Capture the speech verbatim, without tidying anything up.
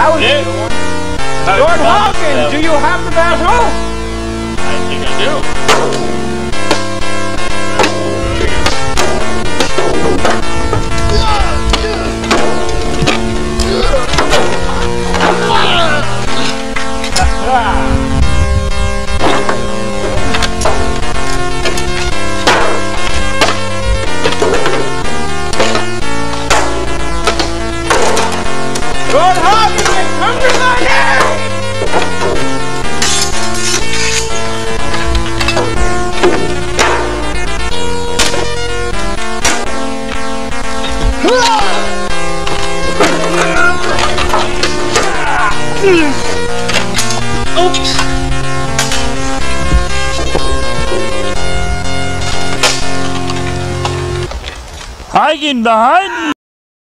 I was Yeah. Lord Hagen, do you have the battle? I think I do. Lord Hagen, they come to my aid! Oops. Hagen behind